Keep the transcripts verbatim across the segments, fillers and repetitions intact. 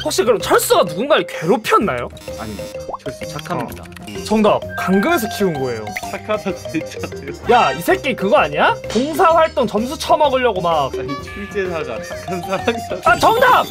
혹시 그럼 철수가 누군가를 괴롭혔나요? 아닙니다. 철수 착합니다. 어. 정답. 강금에서 키운 거예요. 착하다 진짜. 야, 이 새끼 그거 아니야? 봉사활동 점수 쳐먹으려고 막. 아니 출제자가 착한 사람이라. 아, 정답!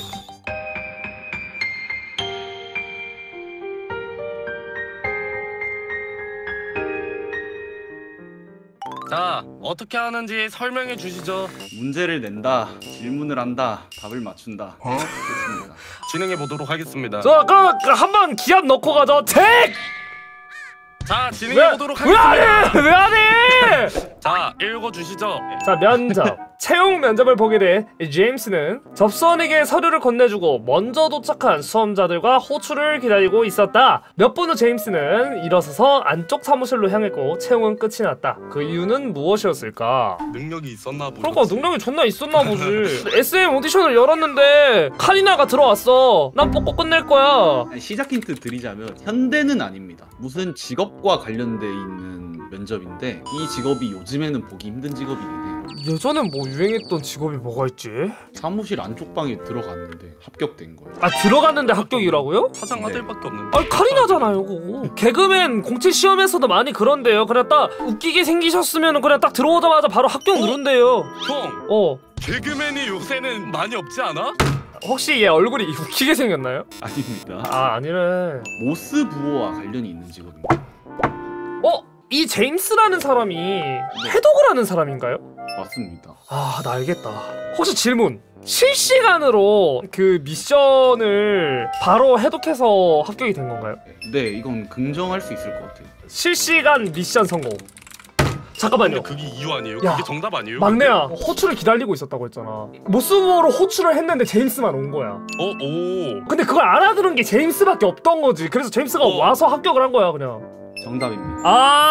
자, 어떻게 하는지 설명해 주시죠. 문제를 낸다, 질문을 한다, 답을 맞춘다. 어? 됐습니다. 진행해 보도록 하겠습니다. 저, 그, 그 한번 기합 넣고 가죠. 책! 자, 진행해 보도록 왜 하겠습니다. 안 해? 왜 안 해? 자, 읽어 주시죠. 자, 면접. 채용 면접을 보게 돼 제임스는 접수원에게 서류를 건네주고 먼저 도착한 수험자들과 호출을 기다리고 있었다. 몇 분 후 제임스는 일어서서 안쪽 사무실로 향했고 채용은 끝이 났다. 그 이유는 무엇이었을까? 능력이 있었나 보지. 그러니까 능력이 존나 있었나 보지. 에스엠 오디션을 열었는데 카리나가 들어왔어. 난 뽑고 끝낼 거야. 아니, 시작 힌트 드리자면 현대는 아닙니다. 무슨 직업과 관련돼 있는 면접인데 이 직업이 요즘에는 보기 힘든 직업이긴 해요. 예전엔 뭐 유행했던 직업이 뭐가 있지? 사무실 안쪽 방에 들어갔는데 합격된 거예요. 아, 들어갔는데 합격이라고요? 사장 아들밖에 없는데. 아, 카리나잖아요 그거. 개그맨 공채 시험에서도 많이 그런데요. 그냥 딱 웃기게 생기셨으면 그냥 딱 들어오자마자 바로 합격 어? 누른대요. 형, 어. 개그맨이 요새는 많이 없지 않아? 혹시 얘 얼굴이 웃기게 생겼나요? 아닙니다. 아, 아니네. 모스 부호와 관련이 있는 직업입니다. 어? 이 제임스라는 사람이 해독을 하는 사람인가요? 맞습니다. 아, 나 알겠다. 혹시 질문. 실시간으로 그 미션을 바로 해독해서 합격이 된 건가요? 네, 이건 긍정할 수 있을 것 같아요. 실시간 미션 성공. 잠깐만요. 근데 그게 이유 아니에요? 야, 그게 정답 아니에요? 막내야, 호출을 기다리고 있었다고 했잖아. 모스부호로 호출을 했는데 제임스만 온 거야. 어, 오. 근데 그걸 알아들은 게 제임스밖에 없던 거지. 그래서 제임스가 어. 와서 합격을 한 거야 그냥. 정답입니다.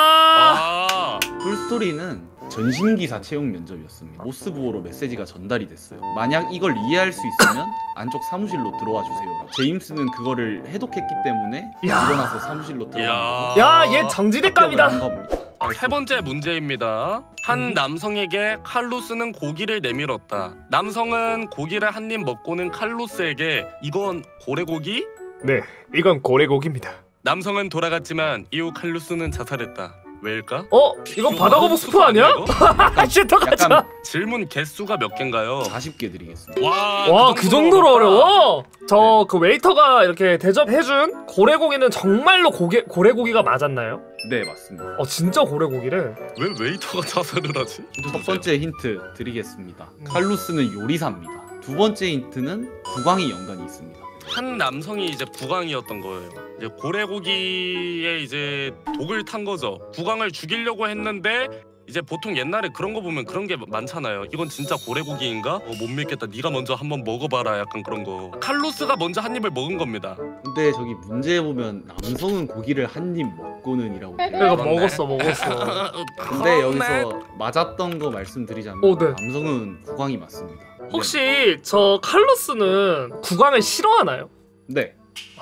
아, 아. 풀스토리는 전신기사 채용 면접이었습니다. 모스 부호로 메시지가 전달이 됐어요. 만약 이걸 이해할 수 있으면 안쪽 사무실로 들어와 주세요. 제임스는 그거를 해독했기 때문에 야. 일어나서 사무실로 들어간 야. 거고 야, 얘 정지대감이다. 합격을 한 겁니다. 아, 세 번째 문제입니다. 한 남성에게 칼로스는 고기를 내밀었다. 남성은 고기를 한 입 먹고는 칼로스에게 이건 고래고기? 네, 이건 고래고기입니다. 남성은 돌아갔지만 이후 칼로스는 자살했다. 왜일까? 어? 이건 바다거북 스프 아니야? 아, 진짜 가자. 약간 질문 개수가 몇 개인가요? 사십 개 드리겠습니다. 와, 와, 그 정도로 어렵다. 어려워? 저 그 웨이터가 이렇게 대접해준 고래고기는 정말로 고개, 고래고기가 맞았나요? 네, 맞습니다. 어, 진짜 고래고기래. 왜 웨이터가 자살을 하지? 첫 번째 힌트 드리겠습니다. 칼로스는 요리사입니다. 두 번째 힌트는 국왕이 연관이 있습니다. 한 남성이 이제 국왕이었던 거예요. 이제 고래고기에 이제 독을 탄 거죠. 국왕을 죽이려고 했는데 이제 보통 옛날에 그런 거 보면 그런 게 많잖아요. 이건 진짜 고래고기인가? 어, 못 믿겠다. 네가 먼저 한번 먹어봐라. 약간 그런 거. 칼로스가 먼저 한 입을 먹은 겁니다. 근데 저기 문제에 보면 남성은 고기를 한 입 먹고는 이라고 돼요. 내가 그렇네. 먹었어, 먹었어. 근데 여기서 맞았던 거 말씀드리자면 어, 네. 남성은 국왕이 맞습니다. 혹시 저 칼로스는 국왕을 싫어하나요? 네.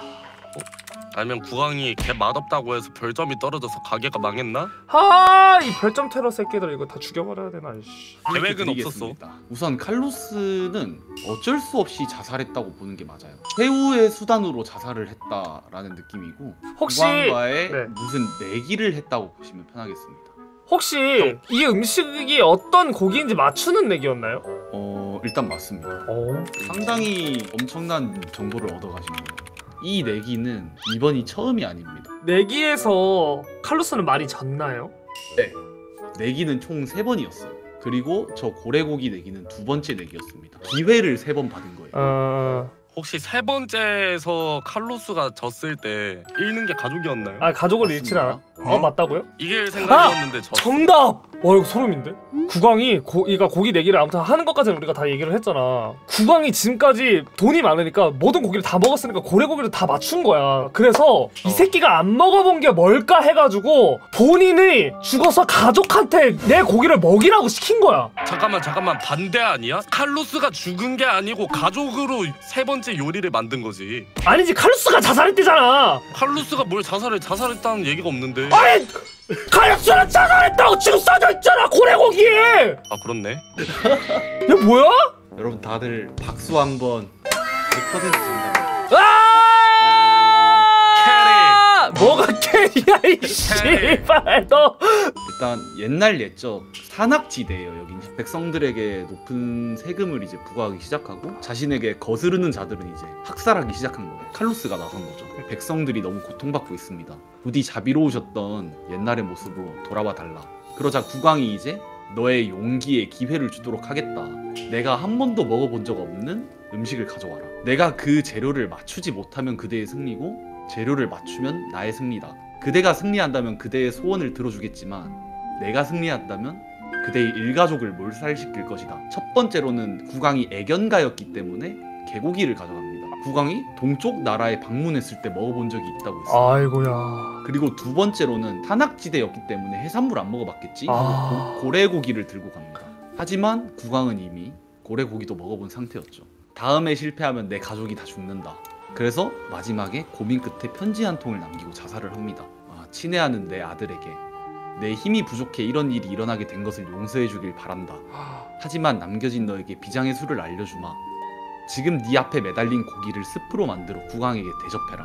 아니면 국왕이 개 맛없다고 해서 별점이 떨어져서 가게가 망했나? 아, 이 별점 테러 새끼들 이거 다 죽여버려야 되나? 이씨. 계획은 드리겠습니다. 우선 칼로스는 어쩔 수 없이 자살했다고 보는 게 맞아요. 최후의 수단으로 자살을 했다라는 느낌이고 혹시 국왕과의 네. 무슨 내기를 했다고 보시면 편하겠습니다. 혹시 이 음식이 어떤 고기인지 맞추는 내기였나요? 어 일단 맞습니다. 어. 상당히 엄청난 정보를 얻어가신 거예요. 이 내기는 이번이 처음이 아닙니다. 내기에서 칼로스는 많이 졌나요? 네. 내기는 총 세 번이었어요. 그리고 저 고래고기 내기는 두 번째 내기였습니다. 기회를 세 번 받은 거예요. 어... 혹시 세 번째에서 칼로스가 졌을 때 잃는 게 가족이었나요? 아, 가족을 맞습니다. 잃진 않아? 어, 맞다고요? 이길 생각이었는데 졌어. 정답! 와, 이거 소름인데? 국왕이 고기가 고기 내기를 아무튼 하는 것까지는 우리가 다 얘기를 했잖아. 국왕이 지금까지 돈이 많으니까 모든 고기를 다 먹었으니까 고래고기를 다 맞춘 거야. 그래서 이 새끼가 안 먹어본 게 뭘까 해가지고 본인이 죽어서 가족한테 내 고기를 먹이라고 시킨 거야. 잠깐만 잠깐만 반대 아니야? 칼로스가 죽은 게 아니고 가족으로 세 번째 요리를 만든 거지. 아니지, 칼로스가 자살했대잖아. 칼로스가 뭘 자살해 자살했다는 얘기가 없는데. 아니! 칼로스는 자살했다고 지금 써져 있잖아, 고래고기에! 아 그렇네. 야, 뭐야? 여러분 다들 박수 한번 백 퍼센트 정답. 아! 뭐가 캐리야 이 씨발 너. 일단 옛날 옛적 산악지대예요. 여긴 백성들에게 높은 세금을 이제 부과하기 시작하고 자신에게 거스르는 자들은 이제 학살하기 시작한 거예요. 칼루스가 나선 거죠. 백성들이 너무 고통받고 있습니다. 부디 자비로우셨던 옛날의 모습으로 돌아와 달라. 그러자 국왕이 이제 너의 용기에 기회를 주도록 하겠다. 내가 한 번도 먹어본 적 없는 음식을 가져와라. 내가 그 재료를 맞추지 못하면 그대의 승리고 재료를 맞추면 나의 승리다. 그대가 승리한다면 그대의 소원을 들어주겠지만 내가 승리한다면 그대의 일가족을 몰살시킬 것이다. 첫 번째로는 국왕이 애견가였기 때문에 개고기를 가져갑니다. 국왕이 동쪽 나라에 방문했을 때 먹어본 적이 있다고 했어요. 아이고야. 그리고 두 번째로는 산악지대였기 때문에 해산물 안 먹어봤겠지? 아... 고, 고래고기를 들고 갑니다. 하지만 국왕은 이미 고래고기도 먹어본 상태였죠. 다음에 실패하면 내 가족이 다 죽는다. 그래서 마지막에 고민 끝에 편지 한 통을 남기고 자살을 합니다. 아, 친애하는 내 아들에게 내 힘이 부족해 이런 일이 일어나게 된 것을 용서해 주길 바란다. 하지만 남겨진 너에게 비장의 수를 알려주마. 지금 네 앞에 매달린 고기를 스프로 만들어 국왕에게 대접해라.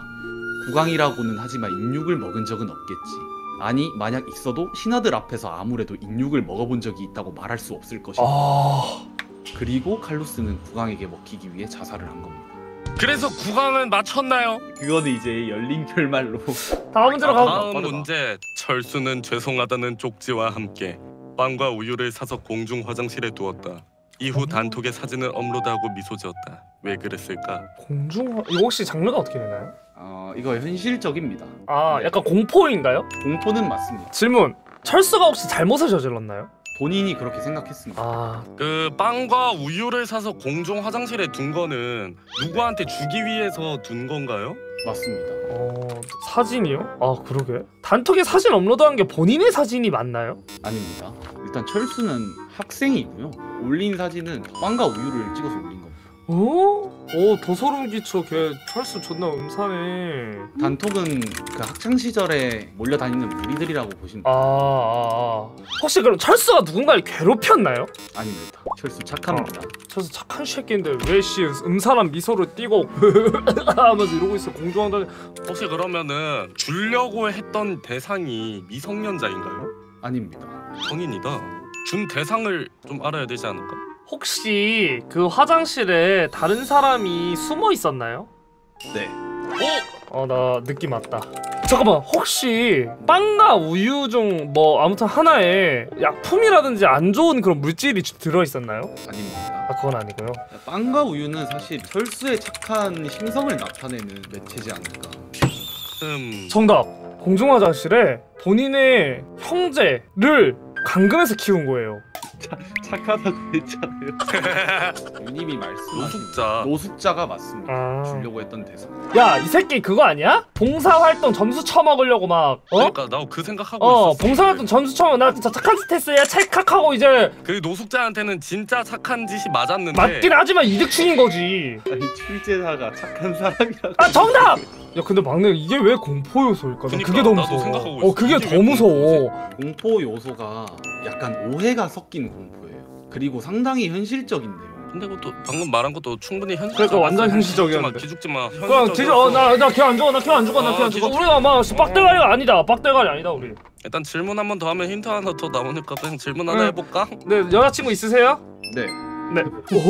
국왕이라고는 하지만 인육을 먹은 적은 없겠지. 아니 만약 있어도 신하들 앞에서 아무래도 인육을 먹어본 적이 있다고 말할 수 없을 것이다. 아... 그리고 칼루스는 국왕에게 먹히기 위해 자살을 한 겁니다. 그래서 국왕은 맞췄나요? 그거는 이제 열린 결말로. 다음 문제로 다음 가볼까? 빠르다. 문제. 철수는 죄송하다는 쪽지와 함께 빵과 우유를 사서 공중 화장실에 두었다. 이후 단톡에 사진을 업로드하고 미소 지었다. 왜 그랬을까? 공중 이거 혹시 장르가 어떻게 되나요? 어 이거 현실적입니다. 아 약간 공포인가요? 공포는 맞습니다. 질문. 철수가 혹시 잘못을 저질렀나요? 본인이 그렇게 생각했습니다. 아 그 빵과 우유를 사서 공중 화장실에 둔 거는 누구한테 주기 위해서 둔 건가요? 맞습니다. 어... 사진이요? 아 그러게. 단톡에 사진 업로드한 게 본인의 사진이 맞나요? 아닙니다. 일단 철수는 학생이고요. 올린 사진은 빵과 우유를 찍어서 올린 겁니다. 어? 오, 더 소름 끼쳐. 걔 철수 존나 음사네. 단톡은 그 학창 시절에 몰려다니는 무리들이라고 보시면 아, 아, 아. 혹시 그럼 철수가 누군가를 괴롭혔나요? 아닙니다. 철수 착합니다. 철수 착한 새끼인데 왜 씨 음산한 미소를 띠고 하면서 이러고 있어. 공중왕단. 혹시 그러면은 주려고 했던 대상이 미성년자인가요? 아닙니다. 성인이다. 준 대상을 좀 알아야 되지 않을까? 혹시 그 화장실에 다른 사람이 숨어 있었나요? 네. 어, 나 느낌 왔다. 잠깐만, 혹시 빵과 우유 중 뭐 아무튼 하나에 약품이라든지 안 좋은 그런 물질이 들어 있었나요? 아닙니다. 아, 그건 아니고요. 빵과 우유는 사실 철수의 착한 심성을 나타내는 매체지 않을까. 음. 정답. 공중화장실에 본인의 형제를 감금해서 키운 거예요. 착하다고 했잖아요. 유님이 말씀하신 노숙자. 노숙자가 맞습니다. 아. 주려고 했던 대상. 야, 이 새끼 그거 아니야? 봉사활동 점수 쳐먹으려고 막 어? 그러니까 나 그 생각하고 어, 있었어. 봉사활동 점수 쳐먹 나 진짜 착한 짓 했어야 찰칵하고 이제 그 노숙자한테는 진짜 착한 짓이 맞았는데 맞긴 하지만 이득충인 거지. 아니 출제자가 착한 사람이라고. 아, 정답! 야, 근데 막내 이게 왜 공포 요소일까? 나 그니까, 그게 더 나도 무서워. 생각하고 어, 있어. 그게 이게 더 왜 무서워. 공포 요소가 약간 오해가 섞인 공포예요. 그리고 상당히 현실적인데요. 근데 그것도 방금 말한 것도 충분히 현실. 그러니까 완전 현실적이었는데. 기죽지 마. 그냥 진짜 어나나걔안 죽어 나 걔 안 죽어 나 걔 안 아, 죽어. 기적- 우리가 막 빡대가리가 아니다. 빡대가리 아니다 우리. 일단 질문 한 번 더 하면 힌트 하나 더 나오니까 그냥 질문 하나 응. 해볼까? 네, 여자친구 있으세요? 네. 네.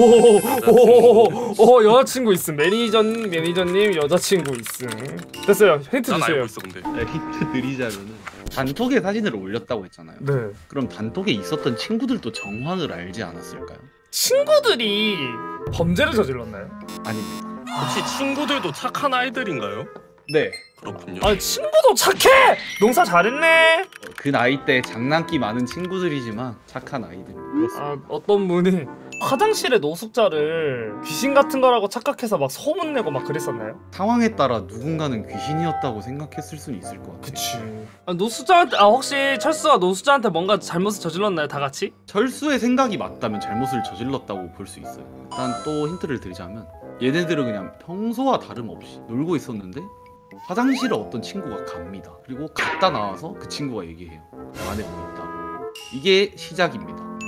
오오오오 여자친구 있음. 매니저 매니저님 여자친구 있음. 됐어요. 힌트 난 주세요. 알고 있어 근데. 네, 힌트 드리자면은 단톡에 사진을 올렸다고 했잖아요. 네. 그럼 단톡에 있었던 친구들도 정황을 알지 않았을까요? 친구들이 범죄를 저질렀나요? 아닙니다. 혹시 친구들도 착한 아이들인가요? 네. 그렇군요. 아니 친구도 착해. 농사 잘했네. 그 나이 때 장난기 많은 친구들이지만 착한 아이들. 그렇습니다. 아 어떤 분이 화장실에 노숙자를 귀신 같은 거라고 착각해서 막 소문 내고 막 그랬었나요? 상황에 따라 누군가는 귀신이었다고 생각했을 수는 있을 것 같아요. 그치. 아, 노숙자한테 아 혹시 철수가 노숙자한테 뭔가 잘못을 저질렀나요? 다 같이? 철수의 생각이 맞다면 잘못을 저질렀다고 볼 수 있어요. 일단 또 힌트를 드리자면 얘네들은 그냥 평소와 다름없이 놀고 있었는데 화장실에 어떤 친구가 갑니다. 그리고 갔다 나와서 그 친구가 얘기해요. 안에 뭐 있다고. 이게 시작입니다.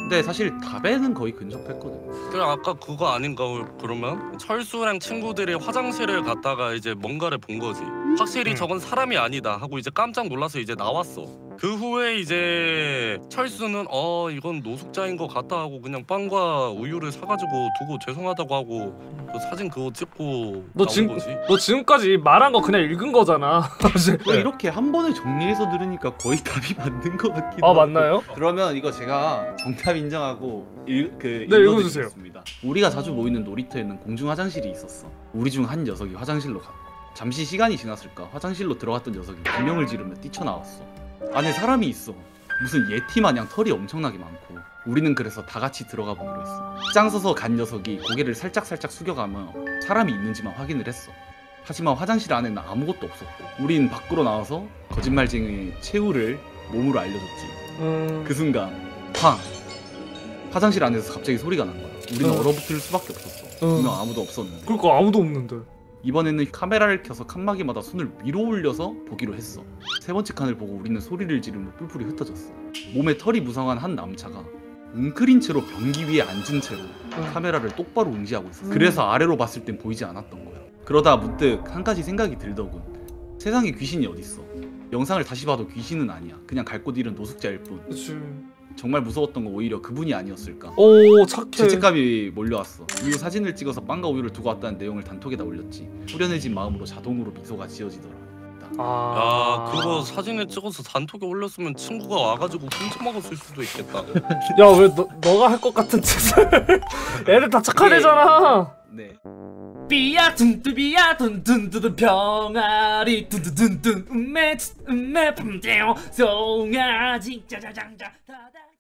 근데 사실 답에는 거의 근접했거든요. 그냥 아까 그거 아닌가 그러면 철수랑 친구들이 화장실을 갔다가 이제 뭔가를 본 거지. 확실히 음. 저건 사람이 아니다 하고 이제 깜짝 놀라서 이제 나왔어. 그 후에 이제 철수는 어 이건 노숙자인 것 같다 하고 그냥 빵과 우유를 사가지고 두고 죄송하다고 하고 그 사진 그거 찍고 너 나온 지금 거지. 너 지금까지 말한 거 그냥 읽은 거잖아. 뭐 이렇게 한 번에 정리해서 들으니까 거의 답이 맞는 것 같기도 아 하고. 맞나요? 그러면 이거 제가 정답 인정하고 일, 그 네, 읽어주세요. 읽어드리겠습니다. 우리가 자주 모이는 놀이터에는 공중 화장실이 있었어. 우리 중 한 녀석이 화장실로 갔다. 잠시 시간이 지났을까 화장실로 들어갔던 녀석이 비명을 지르며 뛰쳐나왔어. 안에 사람이 있어. 무슨 예티 마냥 털이 엄청나게 많고. 우리는 그래서 다 같이 들어가 보기로 했어. 짱 서서 간 녀석이 고개를 살짝살짝 숙여가며 사람이 있는지만 확인을 했어. 하지만 화장실 안에는 아무것도 없었고 우린 밖으로 나와서 거짓말쟁이의 최후를 몸으로 알려줬지. 음... 그 순간 팡! 화장실 안에서 갑자기 소리가 난 거야. 우리는 어. 얼어붙을 수밖에 없었어. 어. 분명 아무도 없었는데. 그러니까 아무도 없는데. 이번에는 카메라를 켜서 칸막이마다 손을 위로 올려서 보기로 했어. 세 번째 칸을 보고 우리는 소리를 지르며 뿔뿔이 흩어졌어. 몸에 털이 무성한 한 남자가 웅크린 채로 변기 위에 앉은 채로 카메라를 똑바로 응시하고 있었어. 그래서 아래로 봤을 땐 보이지 않았던 거야. 그러다 문득 한 가지 생각이 들더군. 세상에 귀신이 어딨어. 영상을 다시 봐도 귀신은 아니야. 그냥 갈 곳 잃은 노숙자일 뿐. 그치. 정말 무서웠던 건 오히려 그분이 아니었을까. 오 착해. 죄책감이 몰려왔어. 이후 사진을 찍어서 빵과 우유를 두고 왔다는 내용을 단톡에다 올렸지. 후련해진 마음으로 자동으로 미소가 지어지더라. 아... 야 그거 사진을 찍어서 단톡에 올렸으면 친구가 와가지고 훔쳐 먹었을 수도 있겠다. 야 왜 너 너가 할 것 같은 짓을? 애들 다 착한 애잖아. 네. 삐야 둔뚜비야 둔둔둔둔 병아리 둔둔둔둔 음메 음메 밤새워 송아지 짜자장자 다다